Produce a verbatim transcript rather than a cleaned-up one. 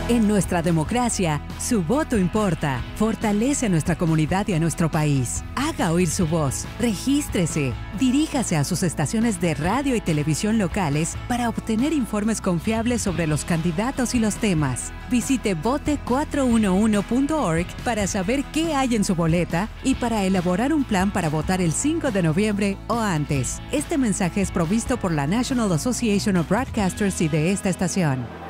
En nuestra democracia, su voto importa. Fortalece a nuestra comunidad y a nuestro país. Haga oír su voz. Regístrese. Diríjase a sus estaciones de radio y televisión locales para obtener informes confiables sobre los candidatos y los temas. Visite vote cuatro uno uno punto org para saber qué hay en su boleta y para elaborar un plan para votar el cinco de noviembre o antes. Este mensaje es provisto por la National Association of Broadcasters y de esta estación.